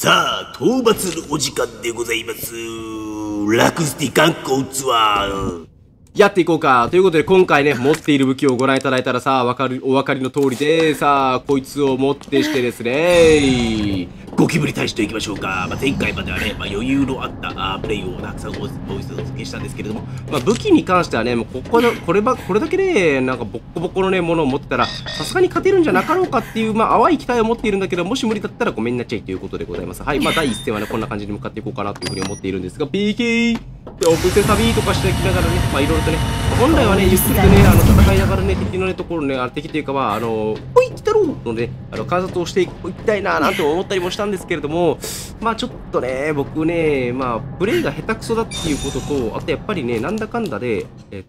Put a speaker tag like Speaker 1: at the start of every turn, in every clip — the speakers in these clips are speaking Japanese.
Speaker 1: さあ、討伐のお時間でございます。ラクスティ観光ツアー。
Speaker 2: やっていこうか。ということで、今回ね、持っている武器をご覧いただいたらさ、お分かりの通りで、さあ、こいつを持ってしてですね、
Speaker 1: ゴキブリ大使といきましょうか。前回まではね、余裕のあったプレイをたくさんお見せしたんですけれども、
Speaker 2: 武器に関してはね、もうこれだけで、なんかボッコボコのね、ものを持ってたら、さすがに勝てるんじゃなかろうかっていう、淡い期待を持っているんだけど、もし無理だったらごめんなっちゃいということでございます。はい、第一戦はね、こんな感じに向かっていこうかなというふうに思っているんですが、PK! で、オープンセサビーとかしていきながらね、いろいろとね、本来はね、ゆっくりとね、戦いながらね、敵のね、ところね、敵っていうか、ほい来たろうのね、観察をしていきたいな、なんて思ったりもしたんですけれども、ちょっとね、僕ね、プレイが下手くそだっていうことと、あとやっぱりね、なんだかんだで、もう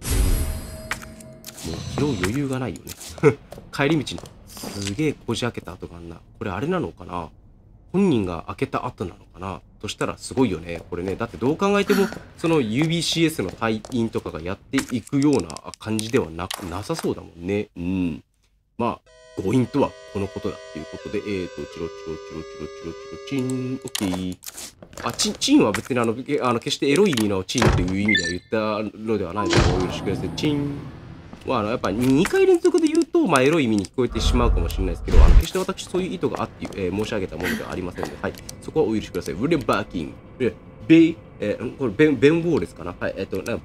Speaker 2: 拾う余裕がないよね。帰り道に、すげえこじ開けた跡があんな。これあれなのかな？本人が開けた後なのかなとしたらすごいよね。これね。だってどう考えても、その UBCS の隊員とかがやっていくような感じではなさそうだもんね。うん。強引とはこのことだっていうことで、チロチン、オッケー。チンは別に決してエロい意味のチンという意味では言ったのではないので、よろしくください。チン。やっぱ2回連続で言うと、エロい意味に聞こえてしまうかもしれないですけど、決して私そういう意図があって、申し上げたものではありませんので、はい。そこはお許しください。ウレンバーキン。これ、ベンウォーレスかな？はい。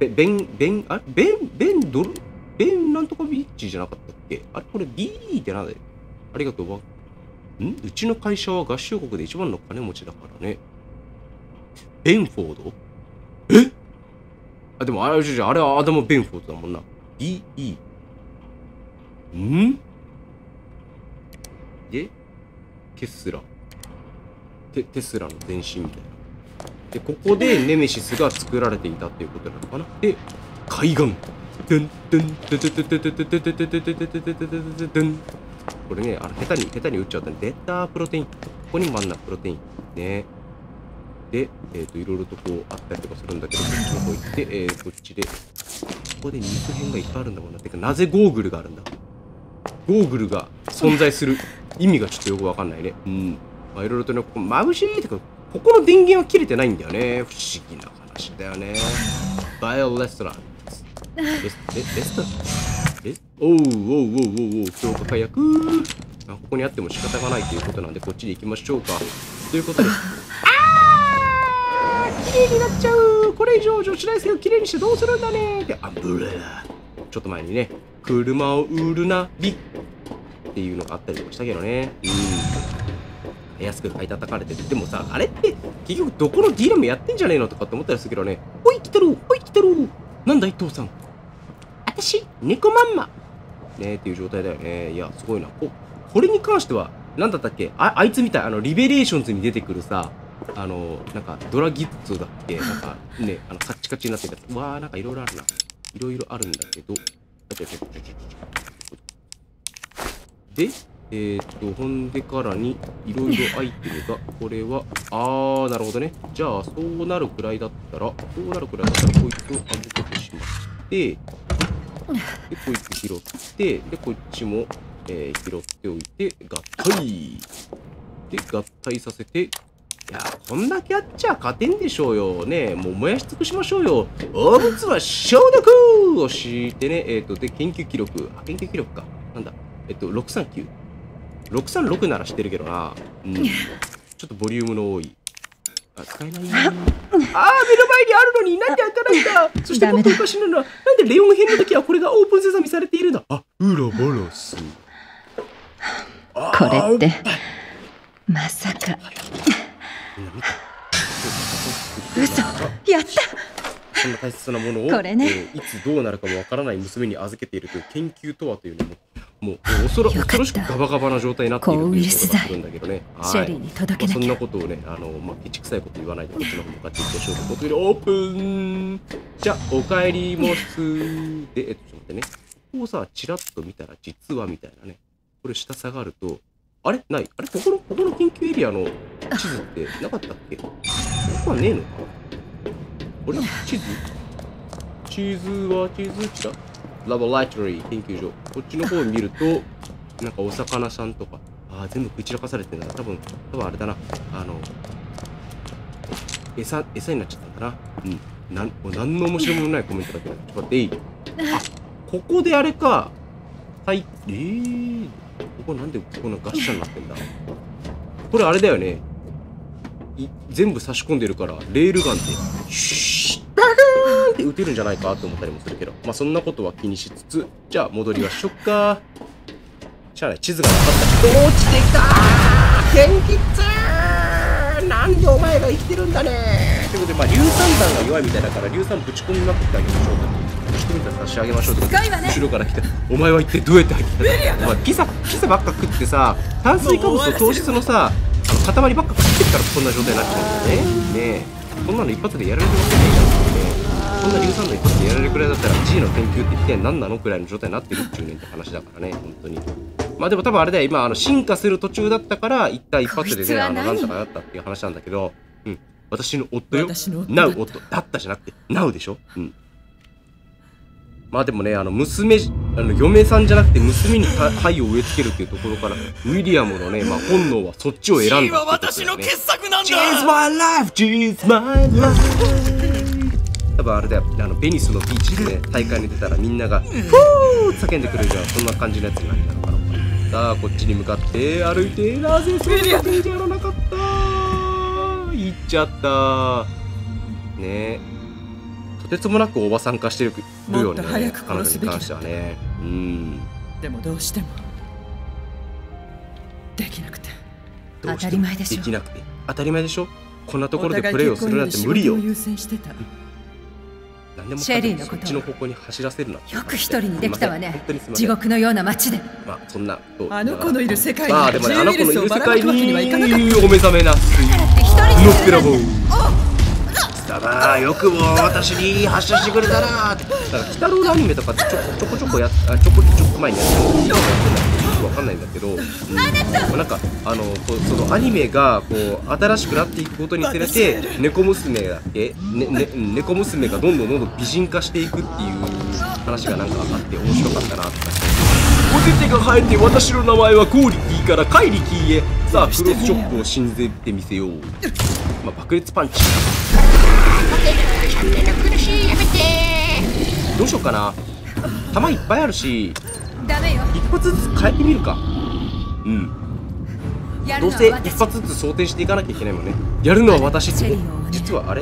Speaker 2: ベンなんとかビッチじゃなかったっけ？あれこれ BD ってなんだよ。ありがとう。うちの会社は合衆国で一番の金持ちだからね。ベンフォード？でもあれはアダム・ベンフォードだもんな。BE。で、テスラの前身みたいな。で、ここでネメシスが作られていたっていうことなのかな。で、海岸。これね、下手に打っちゃったね。データプロテイン。ここにもあんなプロテイン。ね。で、いろいろとこうあったりとかするんだけど、こっちの方行って、こっちで、ここで肉片がいっぱいあるんだもんな。てか、なぜゴーグルがあるんだ？ゴーグルが存在する意味がちょっとよくわかんないね。いろいろとね、ここ眩しいってか、ここの電源は切れてないんだよね。不思議な話だよね。バイオレストラン。レストラン？おう、強化火薬。ここにあっても仕方がないということなんで、こっちに行きましょうか。ということで、綺麗になっちゃう。これ以上女子大生を綺麗にしてどうするんだねって、アンブレラ。ちょっと前にね、車を売るなびっていうのがあったりとかしたけどね。安く買い叩かれてて。でもさ、あれって結局どこのディーラーもやってんじゃねえのとかって思ったりするけどね。ほい来たろう。なんだい父さん。私、猫まんま。ねっていう状態だよね。いや、すごいな。これに関しては、なんだったっけ？あいつみたい、リベレーションズに出てくるさ、なんか、ドラギッツだっけ？なんか、ね、カッチカチになってるやつ。うわー、なんかいろいろあるな。いろいろあるんだけど。で、ほんでからに、いろいろアイテムが、これは、なるほどね。じゃあ、そうなるくらいだったら、こいつを預けてしまって、で、こいつ拾って、で、こっちも、拾っておいて、合体。で、合体させて、いや、こんだけあっちゃ勝てんでしょうよ。ね、もう燃やし尽くしましょうよ。お物は消毒をしてね、で、研究記録か。なんだ、639。636なら知ってるけどな。ちょっとボリュームの多い。使えない。目の前にあるのになんで開かないんだ。そしてもっとおかしいのは、なんでレオン編の時はこれがオープンセサミされているんだ。ウラバラス。
Speaker 3: これって、まさか。嘘、やった。
Speaker 2: そんな大切なものを、
Speaker 3: これね、
Speaker 2: いつどうなるかもわからない娘に預けているという研究とはというのもう恐ろしくガバガバな状態になっているということがするんだけどね。
Speaker 3: シェリーに届けなきゃ。
Speaker 2: そんなことをね、ケチくさいこと言わないでこっちの方向かっていきましょうということで、オープン。じゃあ、お帰りモスで、ちょっと待ってね。ここをさ、チラッと見たら、実はみたいなね。これ下下がると、あれない？ここの研究エリアの地図ってなかったっけ？ここはねえのか？あれ？地図チララボライトリー研究所。こっちの方を見ると、なんかお魚さんとか、全部ぶちらかされてるんだ。多分あれだな。 餌になっちゃったんだな。もう何の面白みもないコメントだけど。ちょっと待っていい？あ、ここであれか。はい。ここなんでこんなガッシャンになってんだ。これあれだよね。全部差し込んでるから、レールガンで、シュッ、バルーンって撃てるんじゃないかって思ったりもするけど、まあそんなことは気にしつつ、じゃあ戻りはしよっか。しゃあない、地図がなかった。落ちてきたー！現実！なんでお前が生きてるんだねー！ということで、まあ硫酸弾が弱いみたいだから、硫酸ぶち込みまくってあげましょうと。ぶち込みたら差し上げましょうと。後ろから来て、お前は一体どうやって入ってたの？お前ピザばっか食ってさ、炭水化物と糖質のさ、塊ばっか食ってるからこんな状態になっちゃうんだよね。ねえ、こんなの一発でやられるわけないからね。こんな硫酸の一発でやられるくらいだったら G の研究って一体何なのくらいの状態になってるっていうねって話だからね、本当に。まあでも多分あれだよ、今進化する途中だったから一発でね、なんとかなったっていう話なんだけど、私の夫よ。ナウ夫。だったじゃなくて、ナウでしょ。まあでもね、嫁さんじゃなくて娘に愛を植え付けるっていうところから、ウィリアムのね、まあ本能はそっちを選んだってことだよね。
Speaker 1: 私の傑作なんだ。
Speaker 2: She's my life, she's my life。 多分あれだよ、ベニスのビーチでね、大会に出たらみんなが、フー叫んでくれるじゃん。そんな感じのやつになったのかな。さあ、こっちに向かって歩いて、なぜそんなにやらなかった。行っちゃった。ねえ。とてつもなくおばさん化してるよね、彼女に関してはね。
Speaker 4: でもどうしてもできなくて。
Speaker 3: 当たり前でしょ。
Speaker 2: できなくて当たり前でしょ。こんなところでプレイをするなんて無理よ。何でもそっちの方向に走らせるな。
Speaker 3: よく一人にできたわね。地獄のような街で。
Speaker 2: まあそんな
Speaker 4: あの子のいる世界に、
Speaker 2: まあでもね、あの子のいる世界にお目覚めなすいのっぺらぼう。だな、よくも私に発射してくれたなーって。だから鬼太郎のアニメとかってちょこちょこ前にやってるのよくわかんないんだけど、なんかそのアニメがこう新しくなっていくことにつれて、猫娘だっけ、猫娘がどんどん美人化していくっていう話がなんかあって面白かったなって。お手手が生えて私の名前はゴーリキーからカイリキーへ。さあクロスチョップを信じてみせよう。まあ爆裂パンチ。どうしようかな。弾いっぱいあるし、一発ずつ変えてみるか。どうせ一発ずつ装填していかなきゃいけないもんね。やるのは私って。実はあれ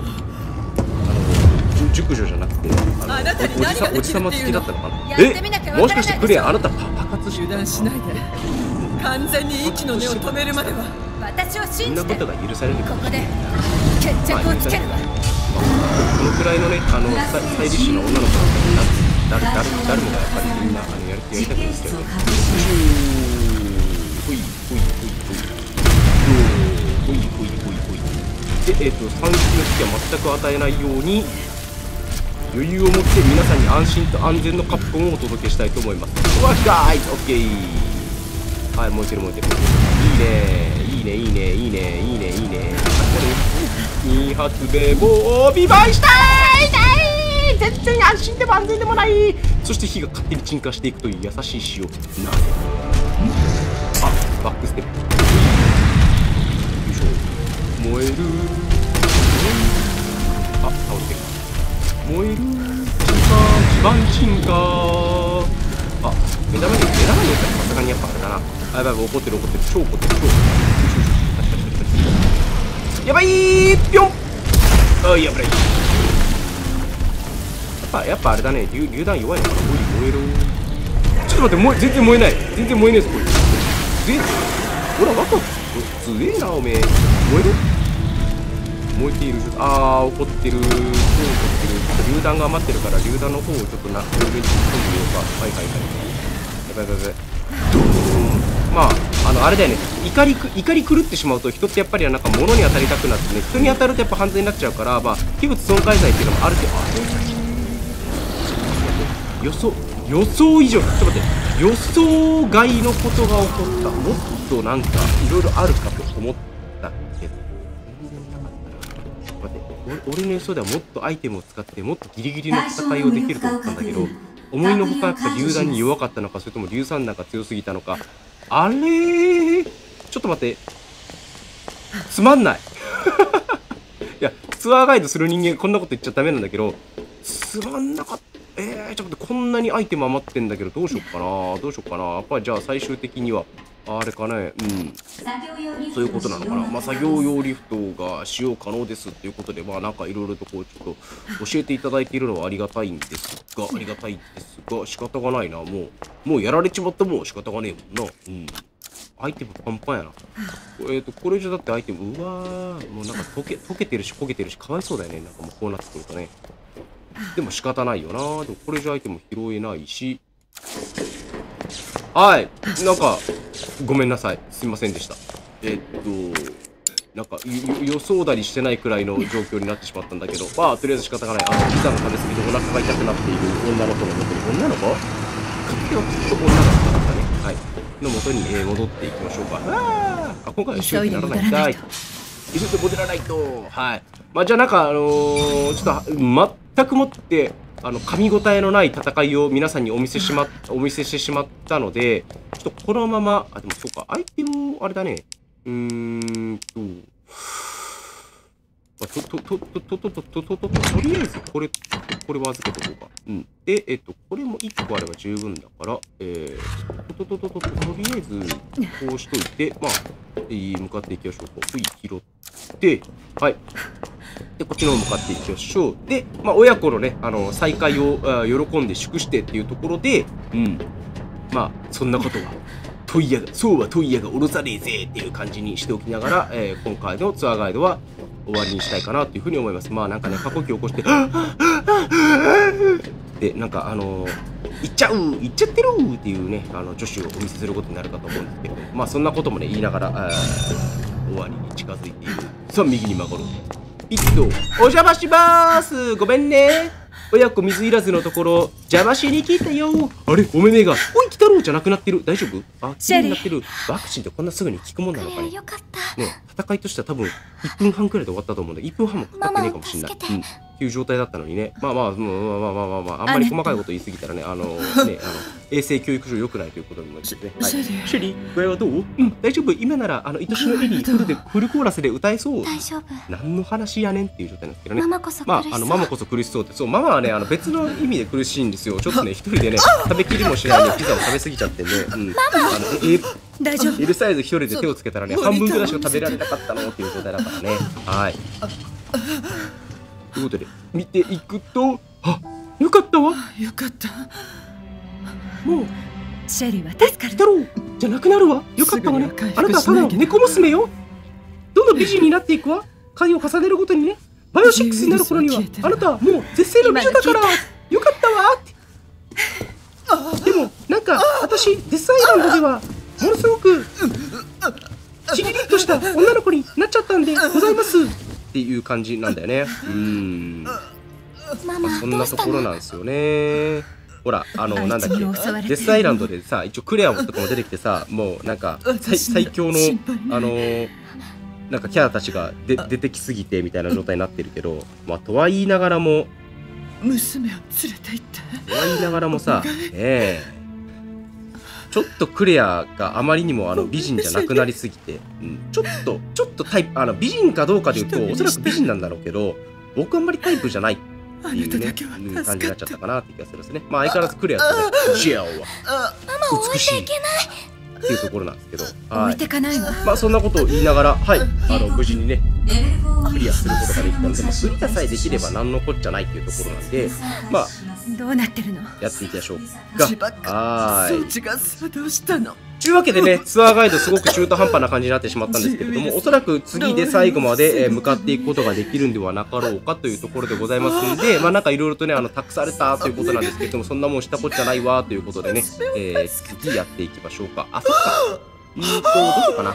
Speaker 2: 熟女じゃなくておじさま付きだったのかな。もしかしてクレアあなた爆発して
Speaker 4: 油断しないで。完全に息の根を止めるまでは
Speaker 3: 私を信じて。
Speaker 2: そんなことが許されるかもしれない。
Speaker 3: 決着をつける。
Speaker 2: このくらいのね、スタイリッシュな女の子誰もがやっぱりみんなやりたくないですけどね。ほいほいほいほいほいほいほいほい。で、3式の危機は全く与えないように余裕を持って皆さんに安心と安全のカプコンをお届けしたいと思います。うわっガイズオッケー。はい、燃えてる燃えてる。いいねいいねいいねいいねいいねいいね。2発目も見舞いしたい。全然安心でも安全でもない。そして火が勝手に鎮火していくという優しい塩。なぜバックステップ。よいしょ。燃える。倒れてる。燃える。地盤鎮火。目玉にやったらさすがにやっぱあれだな。やばい怒ってる超怒ってるやばいーぴょん。やばい。やっぱあれだね、榴弾弱いのかな。燃える。ちょっと待って、全然燃えない。全然燃えねえぞこれ。ほら若く強えなおめえ。燃える。燃えている。怒ってる。超怒ってる。榴弾が余ってるから榴弾の方をちょっとな上に突っ込んでみようか。はい。やばい。ドーン。まあ、あれだよね、怒り狂ってしまうと人ってやっぱりなんか物に当たりたくなってね、人に当たるとやっぱ犯罪になっちゃうから、まあ器物損壊罪っていうのもある程度、予想以上、ちょっと待って、予想外のことが起こった。もっとなんかいろいろあるかと思ったけど、全然なかったな。待って、俺の予想ではもっとアイテムを使ってもっとギリギリの戦いをできると思ったんだけど、思いのほかやっぱ榴弾に弱かったのか、それとも硫酸弾が強すぎたのか。あれー、ちょっと待って、つまんない。いや、 ツアーガイドする人間がこんなこと言っちゃダメなんだけど、つまんなかった。ちょっと待って、こんなにアイテム余ってんだけど、どうしよっかな。やっぱりじゃあ最終的には、あれかね、そういうことなのかな。まあ、作業用リフトが使用可能ですっていうことで、まあ、なんかいろいろとこう、ちょっと教えていただいているのはありがたいんですが、仕方がないな。もうやられちまったもん仕方がねえもんな。アイテムパンパンやな。これじゃだってアイテム、うわー、もうなんか溶けてるし焦げてるし、かわいそうだよね。なんかもうこうなってくるとね。でも仕方ないよな。でもこれじゃアイテム拾えないし。はい。なんか、ごめんなさい。すいませんでした。なんか予想だりしてないくらいの状況になってしまったんだけど、まあ、とりあえず仕方がない。ピザの食べ過ぎでお腹が痛くなっている女の子の元に、女の子かつてはきっと女の子だったね。はい。の元に、戻っていきましょうか。今回は一緒にならないかい。急いで戻らないと。はい。まあ、じゃあなんか、ちょっと、全くもって、噛み応えのない戦いを皆さんにお見せしてしまったので、ちょっとこのまま、でもそうか、アイテム、あれだね。とりあえず、これは預けとこうか。で、これも1個あれば十分だから、とりあえず、こうしといて、まあ、向かっていきましょうか。拾って、はい。で、こっちの方向かっていきましょう。で、まあ、親子のね、再会を喜んで祝してっていうところで、まあ、そんなことは。そうは問屋が下ろさねえぜっていう感じにしておきながら、今回のツアーガイドは終わりにしたいかなというふうに思います。まあなんかね、過呼吸を起こして、で、なんか行っちゃってるっていうね、女子をお見せすることになるかと思うんですけど、まあそんなこともね、言いながら、終わりに近づいている。さあ、右に曲がろう。お邪魔しまーす。ごめんね。親子水いらずのところ邪魔しに来たよ。あれ、おめめがおい来たろうじゃなくなってる。大丈夫？綺麗になってる。ワクチンってこんなすぐに効くもんなのかね。
Speaker 5: よかった
Speaker 2: ね、戦いとしては多分1分半くらいで終わったと思うんで、1分半もかかってねえかもしれない。っていう状態だったのにね。まあ、あんまり細かいこと言い過ぎたらね、衛生教育上良くないということにもですね。シェリー、具合はどう？大丈夫。今なら愛しのエリーフルコーラスで歌えそう。
Speaker 5: 大丈夫。
Speaker 2: 何の話やねんっていう状態なんですけどね。
Speaker 5: ママこそ苦しそう。
Speaker 2: ママこそ苦しそうって。そう、ママはね、別の意味で苦しいんですよ。ちょっとね、一人でね、食べきりもしないでピザを食べ過ぎちゃってね。
Speaker 3: 大丈夫。
Speaker 2: L サイズ一人で手をつけたらね、半分ぐらいしか食べられなかったのっていう状態だからね。はい。ということで、見ていくと、よかったわ。
Speaker 4: よかった。
Speaker 2: もう、
Speaker 3: シェリーは助かる。
Speaker 2: だろうじゃなくなるわ。よかったわね。あなたはただの猫娘よ。どんどん美人になっていくわ。回を重ねるごとにね。バイオ6になる頃には、あなたはもう絶世の美女だから。よかったわって。でも、なんか、私、デスアイランドでは、ものすごく、チリリッとした女の子になっちゃったんでございます。っていう感じなんだよね。
Speaker 5: ママ、
Speaker 2: そんなところなんですよね。ほら、なんだっけ、デスアイランドでさ、一応クレアとかも出てきてさ、もうなんか、最強の、なんかキャラたちが出てきすぎてみたいな状態になってるけど、まあ、とは言いながらも、
Speaker 4: 娘を連れて行って。
Speaker 2: とは言いながらもさ、ちょっとクレアがあまりにも美人じゃなくなりすぎて、ちょっとタイプ、美人かどうかでいうと、おそらく美人なんだろうけど、僕あんまりタイプじゃないっていうね、感じになっちゃったかなって気がするんですね。まあ相変わらずクレアとね、ジェオは美しいっていうところなんですけど、
Speaker 3: 置いてかないわ。
Speaker 2: まあそんなことを言いながら、はい、無事にね、クリアすることができたので、まあ、クリアさえできれば何のこっちゃないっていうところなんで、まあ、
Speaker 3: どうなってるの？
Speaker 2: やっていきましょうが。
Speaker 4: 装置が作動したの。
Speaker 2: というわけでね、ツアーガイドすごく中途半端な感じになってしまったんですけれども、おそらく次で最後まで向かっていくことができるんではなかろうかというところでございますので、まあなんかいろいろとね、託されたということなんですけれども、そんなもんしたこっちゃないわということでね、次やっていきましょうか。そっか。どうしようかな。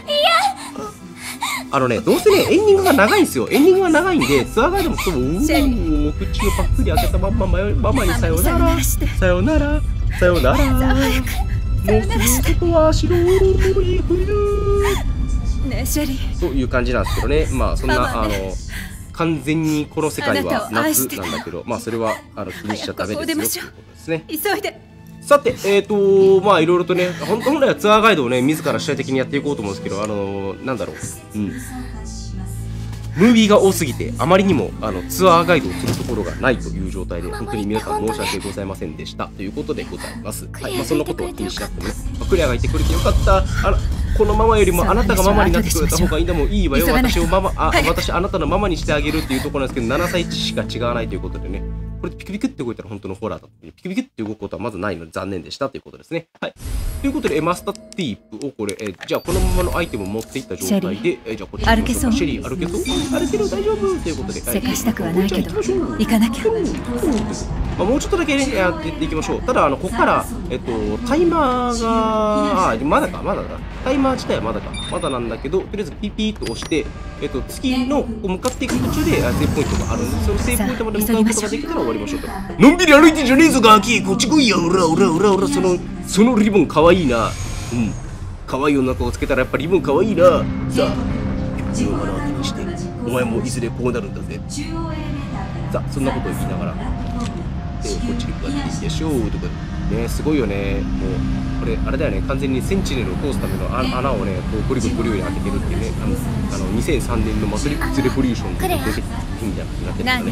Speaker 2: どうせね、エンディングが長いんですよ。エンディングが長いんで、ツアーガイドもそう、口をパックリ開けたまんま、ママにさよなら、さよなら、さよなら。もうすることは白い冬。
Speaker 3: ねえ、シェリー。
Speaker 2: という感じなんですけどね。まあ、そんな、完全にこの世界は夏なんだけど、まあ、それは気にしちゃダメですよということですね。
Speaker 3: 急いで。
Speaker 2: さて、まあいろいろとね、本来はツアーガイドをね、自ら主体的にやっていこうと思うんですけど、なんだろう、 ムービーが多すぎて、あまりにもツアーガイドをするところがないという状態で、本当に皆さん申し訳ございませんでしたということでございます。はい、そんなことは気にしなくてもね、クレアがいてくれてよかった。このママよりもあなたがママになってくれた方がいいんだもん。いいわよ。私あなたのママにしてあげるっていうところなんですけど、7歳しか違わないということでね。これピクピクって動いたら本当のホラーだった。ピクピクって動くことはまずないので残念でしたということですね。はい。ということで、マスターティープをこれ、じゃあこのままのアイテムを持っていった状態で、じゃあこっちに
Speaker 3: 歩けそう。
Speaker 2: シェリー歩けそう歩ける大丈夫ということで。
Speaker 3: せかしたくはないけど、行かなきゃ。
Speaker 2: もうちょっとだけね、やっていきましょう。ただ、ここから、タイマーが、まだだ。タイマー自体はまだか。まだなんだけど、とりあえずピピーっと押して、次の向かっていく途中でセーブポイントがあるんで、そのセーブポイントまで向かうことができたら終わりましょうと。のんびり歩いてんじゃねえぞ、ガキこっち来いよ、そのリボンかわいいな。かわいい女の子をつけたらやっぱりリボンかわいいな。さあ、自分を目の当てにして、お前もいずれこうなるんだぜ。さあ、そんなことを言いながら、こっちに向かっていきましょうとかね、すごいよね。もうこれあれだよね、完全にセンチネルを通すための穴をね、こうゴリゴリ開けてるっていうね、2003年のマトリックスレボリューションで出てきたみたいなってるからね。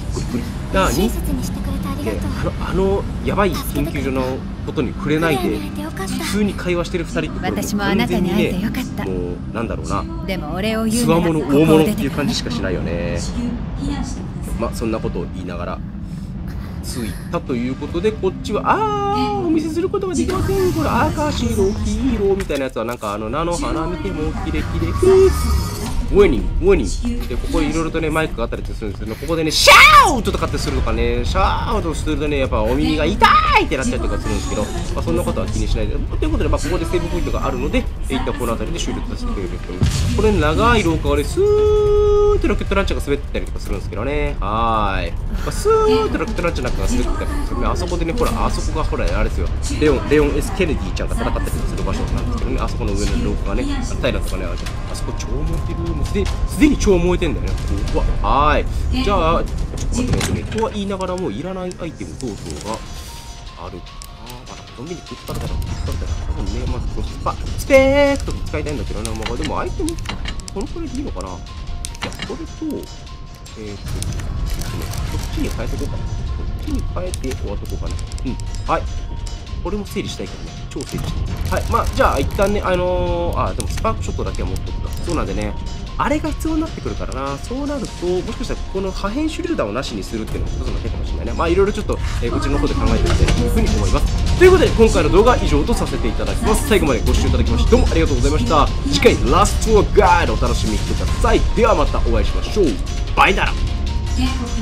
Speaker 2: やばい研究所のことに触れないで普通に会話してる2人ってこれ
Speaker 3: 私もあなたに会えてよかった。
Speaker 2: もうなんだろうな、
Speaker 3: でも俺を言
Speaker 2: つ
Speaker 3: うなら
Speaker 2: わもの大物っていう感じしかしないよね。まあそんなことを言いながら着いたということで、こっちはお見せすることができません。これ赤白黄色みたいなやつはなんか菜の花見てもキレキレウェニンで、ここいろいろとねマイクがあったりするんですけど、ここでねシャウトとかってするとかね、シャウトするとねやっぱお耳が痛いってなったりとかするんですけど、そんなことは気にしないでということで、ここでセーブポイントがあるので、一旦この辺りで終了させてくれるという。これ長い廊下をねスーッとロケットランチャーが滑ってたりとかするんですけどね。スーッとロケットランチャーなんかが滑ってたりとかするね。あそこでね、ほらあそこがほらあれですよ、レオン S ケネディちゃんが戦ったりとかする場所なんですけどね、あそこの上の廊下がね、平とかね、あそこ超燃えてる。もうすでに超燃えてんだよね。じゃあちょっと待ってね、とは言いながらもういらないアイテム等々がある。のんびりぶっかるから多分ね、スペークと使いたいんだけどな。でもアイテムこのくらいでいいのかな。じゃあこれとこっちに変えておこうかな。こっちに変えて終わっとこうかな。はい。これも整理したいからね。超整理したい。はい。じゃあ一旦ね、でもスパークショットだけは持っておくか。そうなんでね、あれが必要になってくるからな。そうなると、もしかしたらこの破片手榴弾をなしにするっていうのも一つの手かもしれないね。いろいろちょっと、こちらの方で考えてみたいというふうに思います。ということで、今回の動画は以上とさせていただきます。最後までご視聴いただきまして、どうもありがとうございました。次回、ラストガイドお楽しみください。ではまたお会いしましょう。バイなら。